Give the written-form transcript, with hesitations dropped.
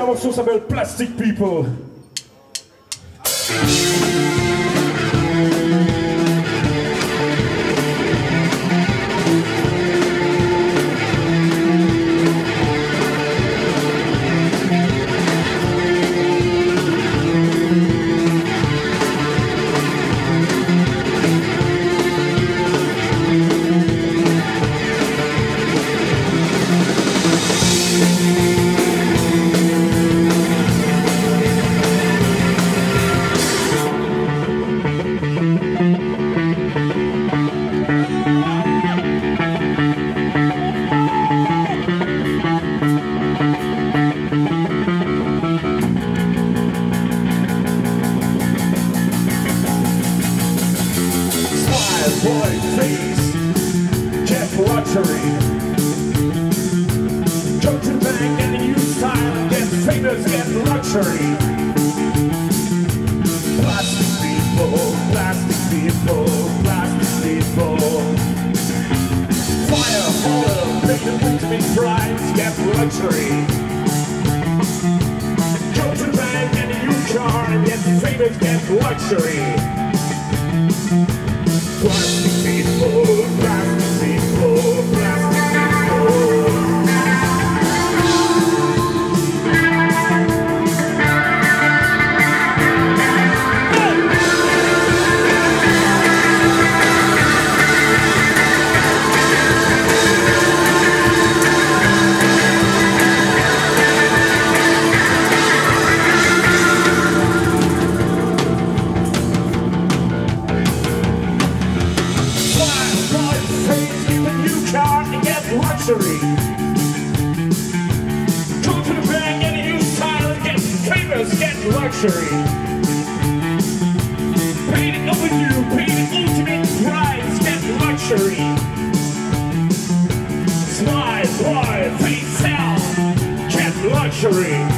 prochain morceau s'appelle Plastic People. Boy face, Jeff luxury. Go to the bank and use style, get famous, get luxury. Plastic people, plastic people, plastic people. Fire, water, make the ultimate prize, get luxury. Go to the bank and use car and get famous, get luxury. Plastic people, plastic people, plastic people. Luxury. Go to the bank and use style and get famous, get luxury. Painting over you, pay the ultimate prize, get luxury. Smile, boy, face out, get luxury.